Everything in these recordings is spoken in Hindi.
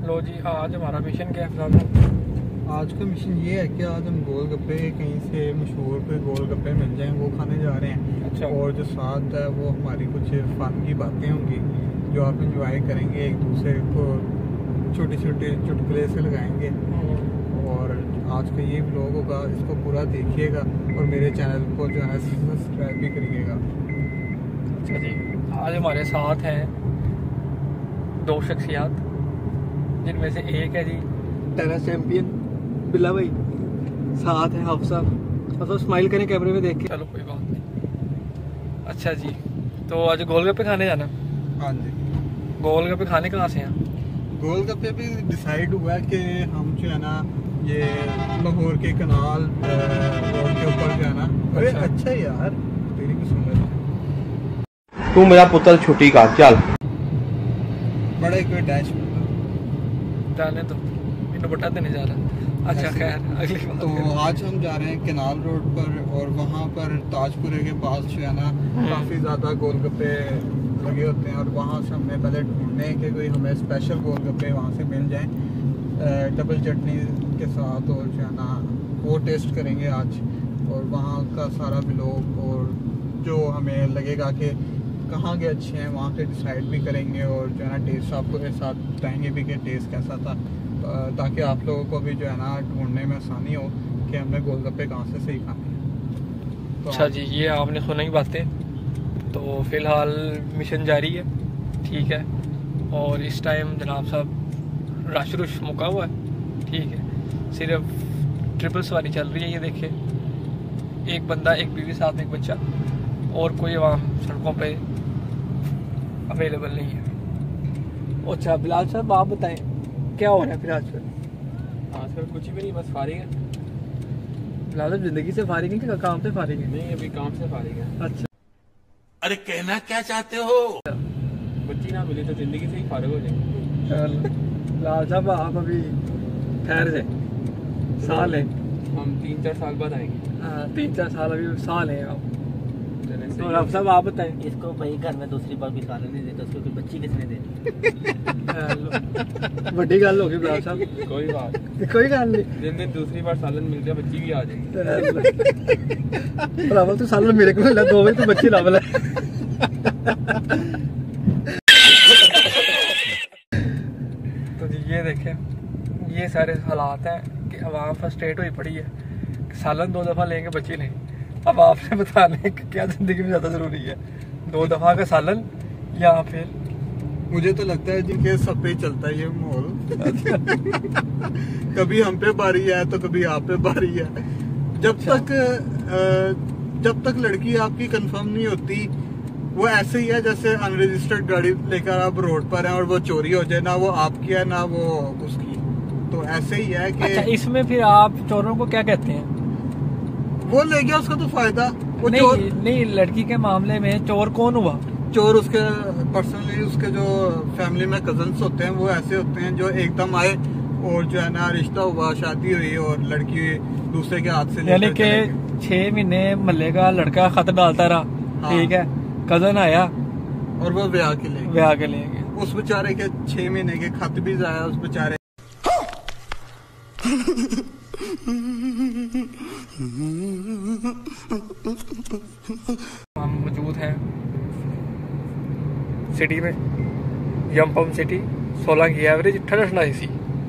लो जी, आज हमारा मिशन क्या है? आज का मिशन ये है कि आज हम गोलगप्पे कहीं से मशहूर कोई गोलगप्पे मिल जाएं वो खाने जा रहे हैं। अच्छा। और जो साथ है वो हमारी कुछ फन की बातें होंगी जो आप इंजॉय करेंगे, एक दूसरे को छोटे छोटे चुटकुले से लगाएंगे। और आज का ये व्लॉग होगा, इसको पूरा देखिएगा और मेरे चैनल को जो है सब्सक्राइब भी करिएगा। अच्छा जी, आज हमारे साथ हैं दो शख्सियात, जिनमें से एक है जी टेनिस चैंपियन बिल्ला भाई, साथ है हफ्सा। तो स्माइल करें कैमरे में देख के। चलो कोई बात नहीं। अच्छा जी, तो आज गोलगप्पे खाने जाना? हाँ जी। गोलगप्पे खाने कहाँ से हैं? गोलगप्पे भी डिसाइड हुआ है कि हम जो है ना ये लाहौर के कनाल रोड के ऊपर जो है ना। अरे अच्छा यार, तेरी भी सुन रहा तू मेरा पुत्र छुट्टी का चल बड़ा कोई डैश जाने तो इन्हें बटा देने जा रहा। अच्छा खैर, अगली बात। तो आज हम जा रहे हैं केनाल रोड पर और वहाँ पर ताजपुरे के पास जो है ना काफ़ी ज़्यादा गोलगप्पे लगे होते हैं और वहाँ से हमने पहले ढूंढने कि कोई हमें स्पेशल गोलगप्पे वहाँ से मिल जाएं डबल चटनी के साथ, और जो है ना वो टेस्ट करेंगे आज। और वहाँ का सारा व्लॉग और जो हमें लगेगा कि कहाँ के अच्छे हैं वहाँ के डिसाइड भी करेंगे और जो है ना टेस्ट आपको के साथ बताएंगे भी कि टेस्ट कैसा था, ताकि आप लोगों को भी जो है ना ढूंढने में आसानी हो कि हमने गोलगप्पे कहाँ से सही खाने हैं। तो अच्छा जी, ये आपने सुना ही बातें। तो फिलहाल मिशन जारी है, ठीक है। और इस टाइम जनाब साहब रश रुश मुका हुआ है, ठीक है। सिर्फ ट्रिपल सवारी चल रही है, ये देखिए, एक बंदा एक बीवी साथ में एक बच्चा, और कोई वहाँ सड़कों पे अवेलेबल नहीं है। अच्छा बिलाल साहब, आप बताएं क्या हो रहा है फिर आजकल? आजकल कुछ भी नहीं, बस फारिग है। बिलाल साहब जिंदगी से फारिग है कि काम से फारिग है? नहीं, अभी काम से फारिग है। अच्छा, अरे कहना क्या चाहते हो? बच्ची ना मिली तो जिंदगी से ही फारिग हो जाएंगे। बिलाल साहब आप अभी ठहर जाए, साल है। हम 3-4 साल बाद आएंगे। 3-4 साल अभी साल है आप। तो अब सब आप बताएं। इसको भाई घर में दूसरी बार भी सालन नहीं देता, उसको कोई बच्ची किसने देनी? बड़ी गल होगी बिलाल साहब। कोई बात कोई गल नहीं, जिन दिन दूसरी बार सालन मिल गया बच्ची भी आ जाएगी। भरावा तू सालन मेरे को मिला 2 बजे तो बच्ची लाभ ले। तो जी ये देखें, ये सारे हालात हैं कि अवाम फ्रस्ट्रेट हुई पड़ी है। सालन 2 दफा लेंगे, बच्ची नहीं। अब आपने बताने कि क्या जिंदगी में ज्यादा जरूरी है, 2 दफा का सालन या फिर? मुझे तो लगता है जिनके सब पे चलता है ये माहौल। कभी हम पे बारी है तो कभी आप पे बारी है। जब तक लड़की आपकी कंफर्म नहीं होती, वो ऐसे ही है जैसे अनरजिस्टर्ड गाड़ी लेकर आप रोड पर हैं और वो चोरी हो जाए, ना वो आपकी है ना वो उसकी। तो ऐसे ही है कि अच्छा, इसमें फिर आप चोरों को क्या कहते हैं? वो ले गया उसका तो फायदा। वो नहीं, चोर नहीं, लड़की के मामले में चोर कौन हुआ? चोर उसके पर्सनली उसके जो फैमिली में कजन्स होते हैं वो ऐसे होते हैं जो एकदम आए और जो है ना रिश्ता हुआ, शादी हुई और लड़की दूसरे के हाथ से यानी कि 6 महीने मल्ले का लड़का खत डालता रहा, हाँ। ठीक है, कजन आया और वो ब्याह के लिए उस बेचारे के 6 महीने के खत भी जाया उस बेचारे। हम मौजूद हैं सिटी में, यमपम सिटी, 16 की एवरेज, ठंडा एसी।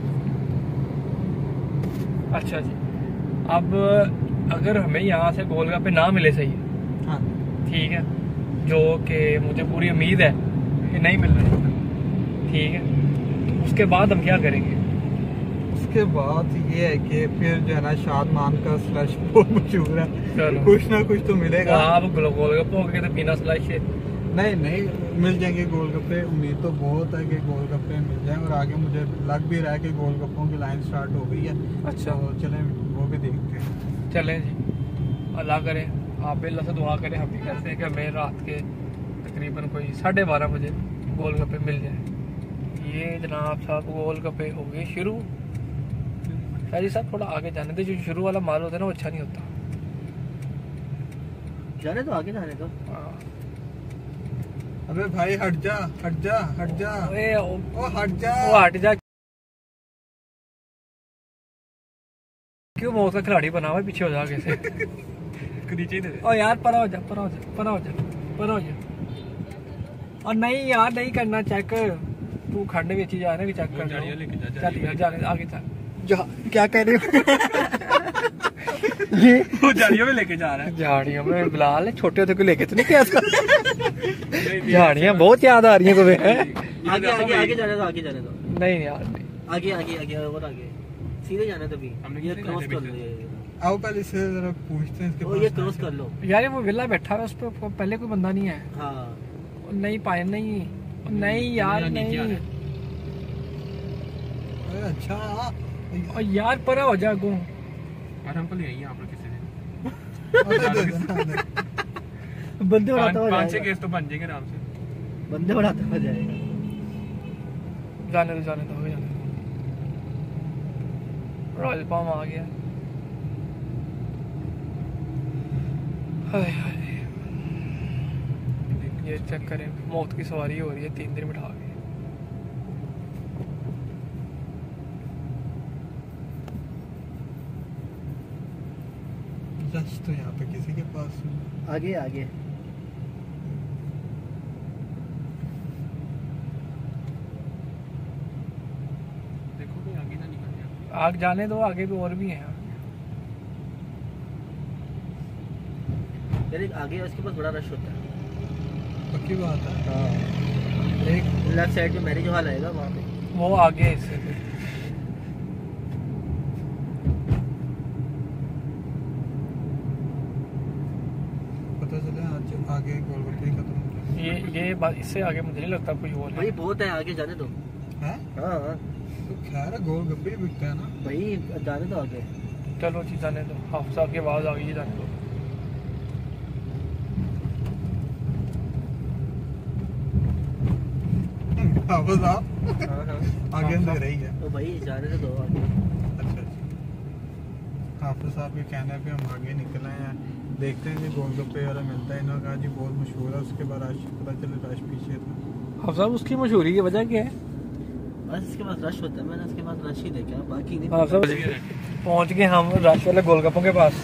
अच्छा जी, अब अगर हमें यहाँ से गोलगप्पे ना मिले सही, हाँ। ठीक है, जो कि मुझे पूरी उम्मीद है कि नहीं मिल रहे, ठीक है, उसके बाद हम क्या करेंगे? उसके बाद ये है कि फिर जो है ना शादमान का स्लश बहुत मशहूर है, चलो। कुछ ना कुछ तो मिलेगा। आप गोलगप्पे हो गए तो बिना स्लैश है। नहीं मिल जाएंगे गोलगप्पे, उम्मीद तो बहुत है कि गोलगप्पे मिल जाए और आगे मुझे लग भी रहा है कि गोलगप्पों की लाइन स्टार्ट हो गई है। अच्छा, तो चलें वो भी देखते हैं। चलें जी, अल्लाह करे, आप अल्लाह से दुआ करें, हम भी कहते हैं कि हमें रात के तकरीबन कोई 12:30 बजे गोलगप्पे मिल जाए। ये जनाब साहब गोलगप्पे हो गए शुरू। शाजी साहब थोड़ा आगे जाने दे, जो शुरू वाला माल होता है ना वो अच्छा नहीं होता। जाने तो आगे जाने दो। अबे भाई हट जा हट जा हट जा, ओए, ओ हट जा, वो हट जा। क्यों मौत का खिलाड़ी बना हुआ है, पीछे हो जा आगे से। नीचे दे ओ यार परा हो जा, परा हो जा, परा हो जा, परा हो जा। और नहीं यार नहीं करना चेक, तू खंड में जा रहा है चेक कर। झाड़ियाँ लेके जा, चल यार जाने आगे चल। क्या कह रहे हो? ये वो झाड़ियों में लेके जा रहा है। झाड़ियों में बिलाल छोटे होते को लेके तो नहीं गया था। झाड़ियाँ बहुत याद आ रही हैं तुम्हें। आगे आगे आगे जाने दो, आगे जाने दो। नहीं यार नहीं। आगे आगे आगे और आगे सीधे जाने दो। भी हमने ये कितने क्रॉस घंटे कर लो। पीछे? ये आओ पहले इससे जरा पूछते हैं इसके ओ पास ये क्रॉस कर लो। यार वो विला बैठा है उस पर, पहले कोई बंदा नहीं है। हाँ नहीं पाए नहीं, नहीं यार नहीं। अरे अच्छा और यार परा हो जा गो। और हमको ले आइए आप लोग किसी दिन। बंदे बढ़ाता हो 5-6 जाएगा, केस तो बन जाएंगे आराम से। बंदे बढ़ाता हो जाएगा। जाने दो जाने दो जाने दो। रॉयल पाम आ गया। हाय हाय ये चेक करें, मौत की सवारी हो रही है 3 दिन बिठा के। रश तो यहाँ पे किसी के पास नहीं। आगे आगे देखो कोई आगे ना निकल जाए। आग जाने दो, आगे भी और भी हैं। यार एक आगे उसके पास बड़ा रश होता है। पक्की बात है। हाँ एक लेफ्ट साइड में मैरिज हॉल आएगा वहाँ पे। वो आगे है इससे भी। पता चले आज आगे गोलगप्पे ही खत्म हो गए। ये बात, इससे आगे मुझे नहीं लगता कोई और भाई है। बहुत है, आगे जाने दो। हैं? हाँ तो खैर है, गोलगप्पे ही बिकते हैं ना। भाई जाने दो आगे। चलो जी जाने दो, हाफ साहब की आवाज आ गई है, जाने दो। बस आप हाँ हाँ आगे अंदर ही है। तो भाई जाने तो दो आगे। अच्छा अच्छा। हाफिज साहब के कहने पे हम आगे निकले हैं, देखते हैं कि गोलगप्पे वगैरह मिलता है। इन्होंने कहा जी बहुत मशहूर है, उसके बाद रश पता चले रश पीछे था। हाफ साहब उसकी मशहूरी की वजह क्या है? बस इसके पास रश होता है, मैंने इसके पास रश ही देखा, बाकी नहीं। हाफ साहब पहुंच गए हम रश वाले गोलगप्पों के पास।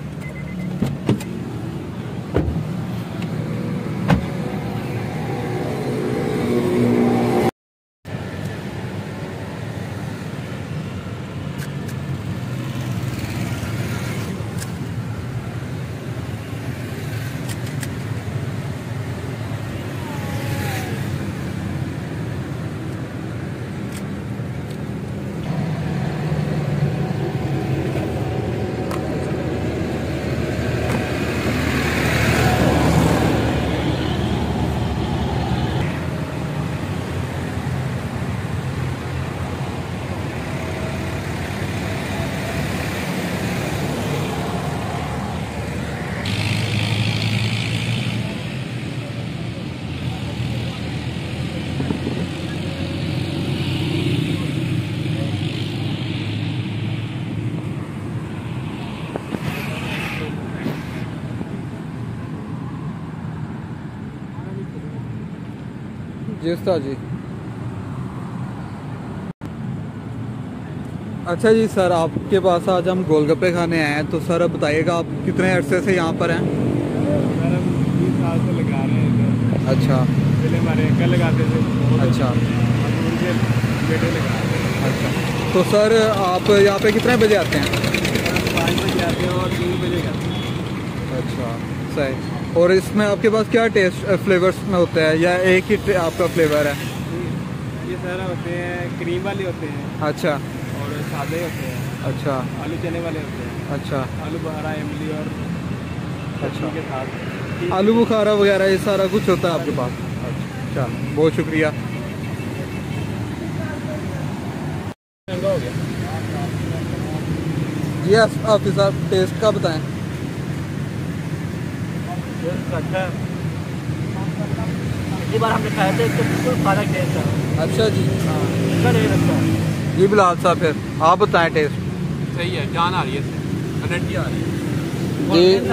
जी उस्ताद जी। अच्छा जी सर, आपके पास आज हम गोलगप्पे खाने आए हैं, तो सर अब बताइएगा आप कितने अरसे से यहाँ पर हैं? सर हम 20 साल से लगा रहे हैं। अच्छा पहले हमारे अंकल लगाते थे। अच्छा अब उनके बेटे लगा रहे हैं। अच्छा। तो सर आप यहाँ पे कितने बजे आते हैं? 5 बजे आते हैं और 3 बजे जाते हैं। अच्छा सही। और इसमें आपके पास क्या टेस्ट फ्लेवर्स में होता है या एक ही आपका फ्लेवर है? ये सर होते हैं क्रीम वाले होते हैं अच्छा और सादे होते हैं, अच्छा आलू चने वाले होते हैं, अच्छा आलू बहारा इमली और चटनी के साथ। आलू बुखारा वगैरह ये सारा कुछ होता है आपके पास? अच्छा बहुत शुक्रिया। महंगा हो गया। जी ऑफिस साहब टेस्ट का बताएं। अच्छा पिछली बार हमने खाया था, इसका बिल्कुल खाना टेस्ट था। अच्छा जी। हाँ इसका नहीं लगता। जी बिलाल साहब फिर आप बताएं टेस्ट। सही है, जान आ रही है इससे, एनर्जी आ रही है।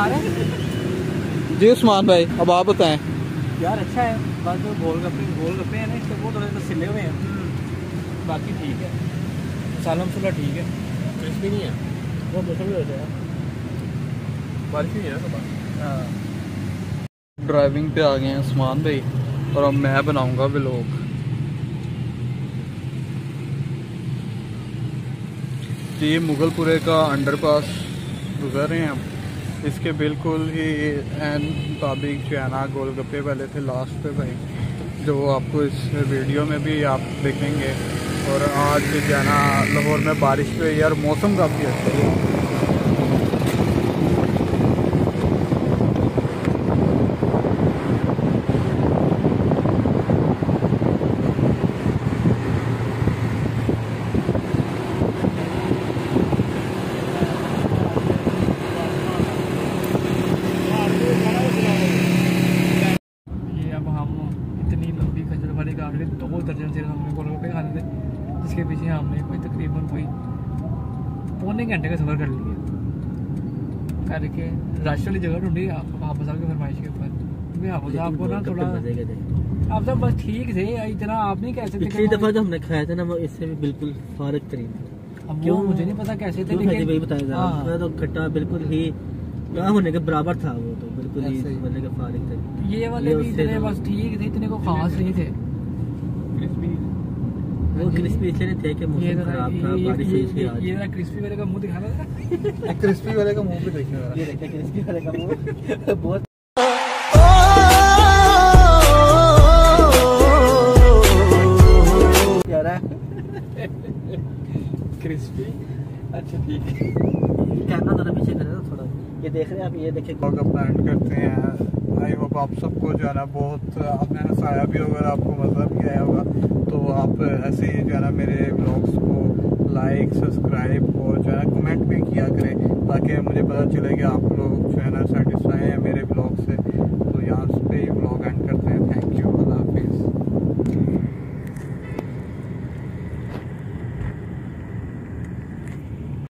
जी जी उस्मान भाई अब आप बताएं। यार अच्छा है, बस जो गोलगप्पे हैं ना, इसके वो थोड़े तो सिले हुए हैं, बाकी ठीक है। मसाला मसाला ठीक है, क्रिस्पी नहीं है। वो मौसम भी हो जाएगा, बारिश हुई है ना सुबह। ड्राइविंग पे आ गए हैं उस्मान भाई और अब मैं बनाऊंगा व्लॉग। ये मुगलपुरे का अंडरपास गुजर रहे हैं हम। इसके बिल्कुल ही एन मुताबिक जो है ना गोलगप्पे वाले थे लास्ट पे भाई, जो आपको इस वीडियो में भी आप देखेंगे। और आज जो है ना लाहौर में बारिश हुई यार, मौसम काफ़ी अच्छा है। दो दर्जन से हमने गोलगप्पे खाने थे, जिसके पीछे हमने कोई तकरीबन कोई पौने घंटे का सफ़र कर लिया करके रश वाली जगह ढूंढी हाफिज़ साहब की फरमाइश के ऊपर, क्योंकि हाफिज़ साहब को ना थोड़ा आप सब बस ठीक थे, इतना आप नहीं कह सकते। पिछली दफा जो हमने खाया था ना वो इससे भी बिल्कुल फारक तरीन था। अब वो मुझे नहीं पता कैसे थे, लेकिन वही बताया था तो खट्टा बिल्कुल ही ना होने के बराबर था, वो तो बिल्कुल ही होने के फारक थे। ये वाले भी इतने बस ठीक थे, इतने को खास नहीं थे। वो क्रिस्पी इसलिए थे कि मौसम खराब था, बारिश हुई थी आज। ये क्रिस्पी वाले का मुंह दिखाना था। क्रिस्पी वाले का मुंह भी देखिए, ये देखिए क्रिस्पी वाले का मुंह बहुत प्यारा है। क्रिस्पी, अच्छा ठीक है। कैमरा थोड़ा पीछे करें ना थोड़ा, ये देख रहे हैं आप, ये देखिए ब्लॉग अपना एंड करते हैं। आई होप आप सबको जो है ना बहुत आपने हंसाया भी होगा, आपको मज़ा भी आया होगा। तो आप ऐसे ही जो है ना मेरे ब्लॉग्स को लाइक, सब्सक्राइब और जो है ना कमेंट भी किया करें, ताकि मुझे पता चले कि आप लोग जो है ना